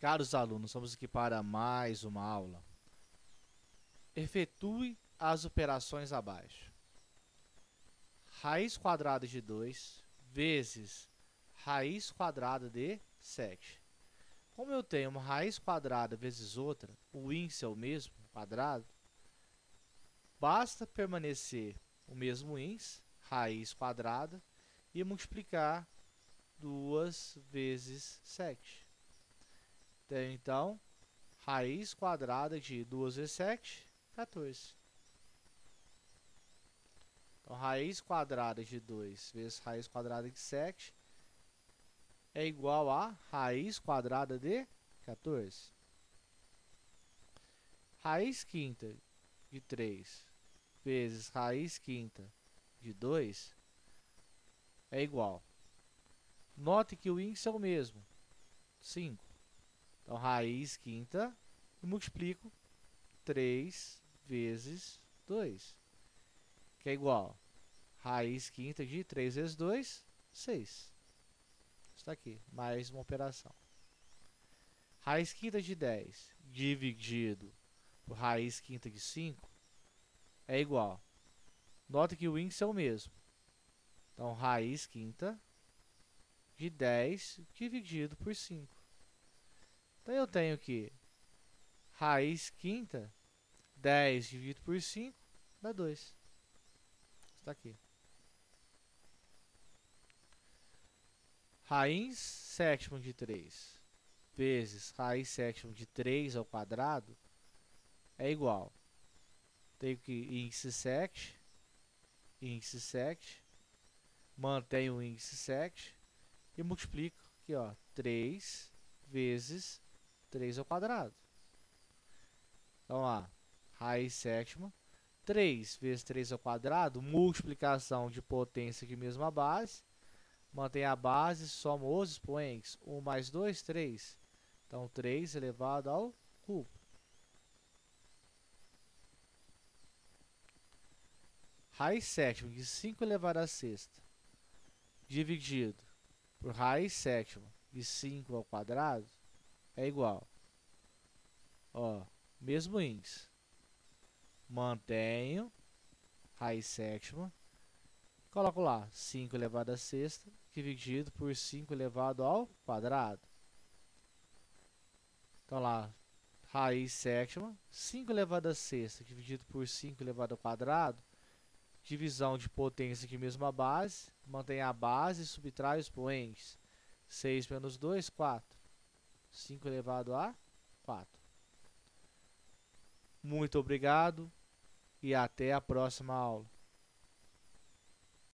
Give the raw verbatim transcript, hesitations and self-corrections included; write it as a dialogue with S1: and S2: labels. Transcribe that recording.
S1: Caros alunos, vamos aqui para mais uma aula. Efetue as operações abaixo. Raiz quadrada de dois vezes raiz quadrada de sete. Como eu tenho uma raiz quadrada vezes outra, o índice é o mesmo, quadrado, basta permanecer o mesmo índice, raiz quadrada, e multiplicar duas vezes sete. Tenho, então, raiz quadrada de duas vezes sete, quatorze. Então, raiz quadrada de dois vezes raiz quadrada de sete é igual a raiz quadrada de quatorze. Raiz quinta de três vezes raiz quinta de dois é igual. Note que o índice é o mesmo, cinco. Então, raiz quinta, eu multiplico três vezes dois, que é igual a raiz quinta de três vezes dois, seis. Está aqui, mais uma operação. Raiz quinta de dez dividido por raiz quinta de cinco é igual. Nota que o índice é o mesmo. Então, raiz quinta de dez dividido por cinco. Então, eu tenho que raiz quinta, dez dividido por cinco, dá dois. Está aqui. Raiz sétima de três vezes raiz sétima de três ao quadrado é igual. Tenho que índice sete, índice sete, mantenho o índice sete e multiplico aqui, ó, três vezes três ao quadrado. Então, lá, raiz sétima, três vezes três ao quadrado, multiplicação de potência de mesma base, mantém a base, soma os expoentes, um mais dois, três. Então, três elevado ao cubo. Raiz sétima de cinco elevado à sexta, dividido por raiz sétima de cinco ao quadrado, é igual. Ó, mesmo índice. Mantenho raiz sétima. Coloco lá cinco elevado à sexta, dividido por cinco elevado ao quadrado. Então lá, raiz sétima, cinco elevado à sexta, dividido por cinco elevado ao quadrado. Divisão de potência de mesma base, mantém a base e subtrai os expoentes. seis menos dois, quatro. cinco elevado a quatro. Muito obrigado e até a próxima aula.